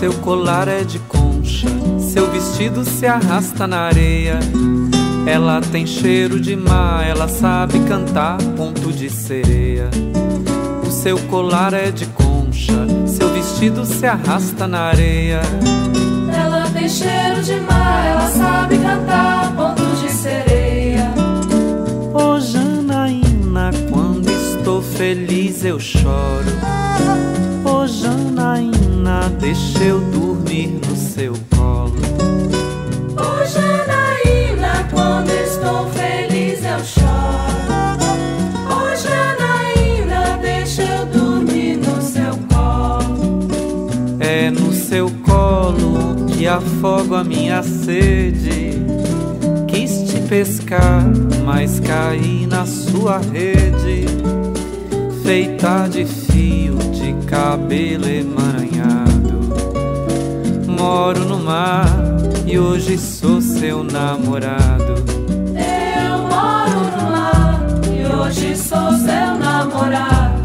seu colar é de concha, seu vestido se arrasta na areia. Ela tem cheiro de mar, ela sabe cantar ponto de sereia. O seu colar é de concha, seu vestido se arrasta na areia. Ela tem cheiro de mar, ela sabe cantar ponto de sereia. Ô Janaína, quando estou feliz eu choro. Ô Janaína, deixa eu dormir no seu colo. Ô Janaína, quando estou feliz eu choro. Ô Janaína, deixa eu dormir no seu colo. É no seu colo que afogo a minha sede. Quis te pescar, mas caí na sua rede, feita de fio de cabelo emaranhado. Moro no mar e hoje sou seu namorado. Eu moro no mar e hoje sou seu namorado.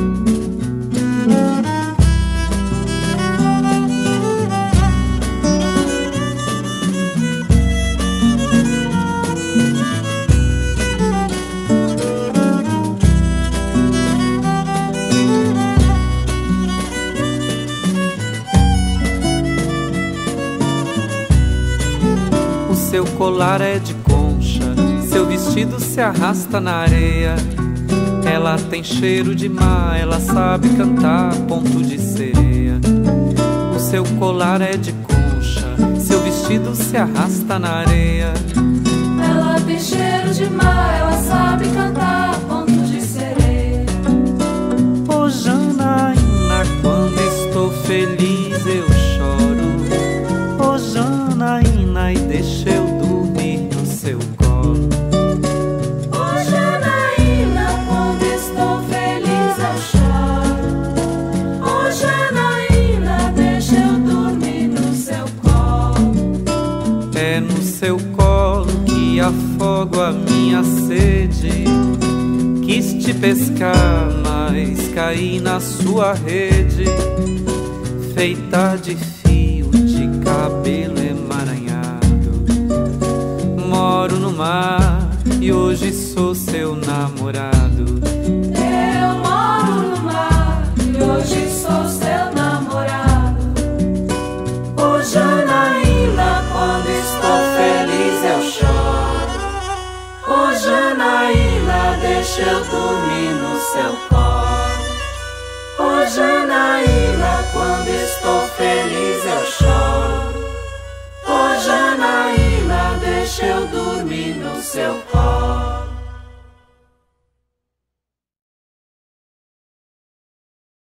Seu colar é de concha, seu vestido se arrasta na areia. Ela tem cheiro de mar, ela sabe cantar ponto de sereia. O seu colar é de concha, seu vestido se arrasta na areia. Ela tem cheiro de mar, ela sabe cantar ponto de sereia. Ô Janaína, quando estou feliz eu choro. Ô Janaína, e deixa eu dormir no seu colo. Ô Janaína, quando estou feliz eu choro. Ô Janaína, deixa eu dormir no seu colo. É no seu colo que afogo a minha sede. Quis te pescar, mas caí na sua rede, feita de fio de cabelo emaranhado. Moro no mar e hoje sou seu namorado. Eu moro no mar e hoje sou seu namorado. Ô Janaína, quando estou feliz eu choro. Ô Janaína, deixa eu dormir no seu colo. Ô Janaína, quando estou feliz eu choro. Ô Janaína, deixa eu dormir no seu colo.